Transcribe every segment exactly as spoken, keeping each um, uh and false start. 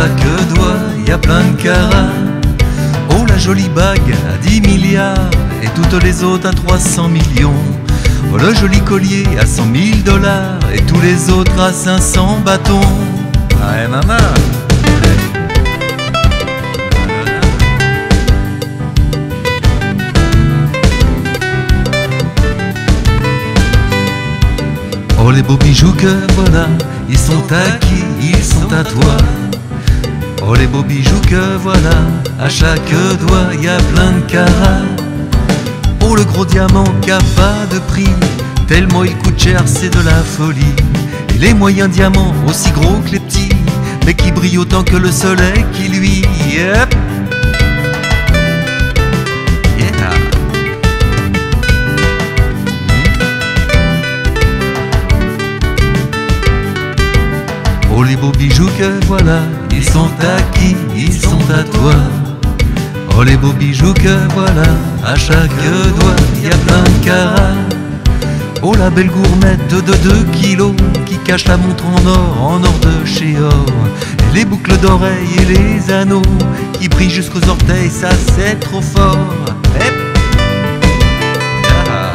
chaque doigt y a plein de carats. Oh la jolie bague à dix milliards et toutes les autres à trois cents millions. Oh le joli collier à cent mille dollars et tous les autres à cinq cents bâtons. Ouais maman. Oh les beaux bijoux que voilà, ils sont à qui, ils sont à toi. Oh les beaux bijoux que voilà, à chaque doigt y a plein de carats. Oh le gros diamant qui a pas de prix, tellement il coûte cher c'est de la folie. Et les moyens diamants aussi gros que les petits, mais qui brillent autant que le soleil qui lui. Yep. Yeah. Oh les beaux bijoux que voilà, ils sont à qui, ils sont à toi. Oh les beaux bijoux que voilà, à chaque doigt y a plein de carats. Oh la belle gourmette de deux kilos qui cache la montre en or, en or de chez or. Et les boucles d'oreilles et les anneaux qui brillent jusqu'aux orteils, ça c'est trop fort. Hep. Ah.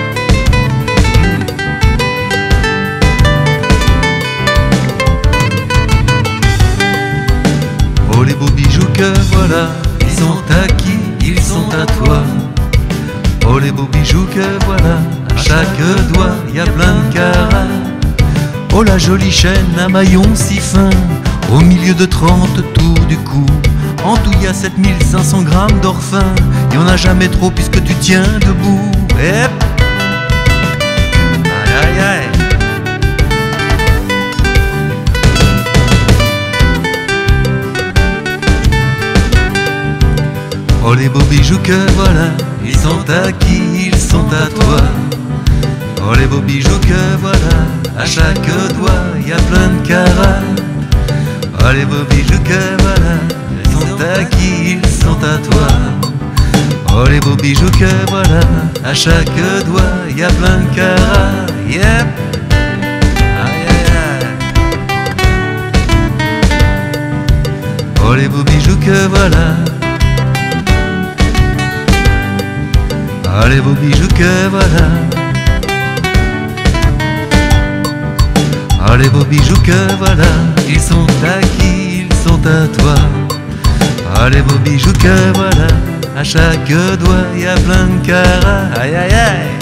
Oh les beaux bijoux que voilà, ils sont à qui, ils sont à toi. Oh les beaux bijoux que voilà, à chaque doigt y a plein de carats. Oh la jolie chaîne à maillon si fin, au milieu de trente tours du cou. En tout y a sept mille cinq cents grammes d'or fin, y en a jamais trop puisque tu tiens debout. Hep. Aïe aïe aïe. Oh les beaux bijoux que voilà, ils sont à qui, ils sont à toi. Oh les beaux bijoux que voilà, à chaque doigt y a plein de carats. Oh les beaux bijoux que voilà, ils sont à qui, ils sont à toi. Oh les beaux bijoux que voilà, à chaque doigt y a plein de carats. Yep. Aïe aïe aïe. Oh les beaux bijoux que voilà. Ah les beaux bijoux que voilà. Ah les beaux bijoux que voilà, ils sont à qui, ils sont à toi. Ah les beaux bijoux que voilà, à chaque doigt y a plein de carats. Aïe aïe aïe.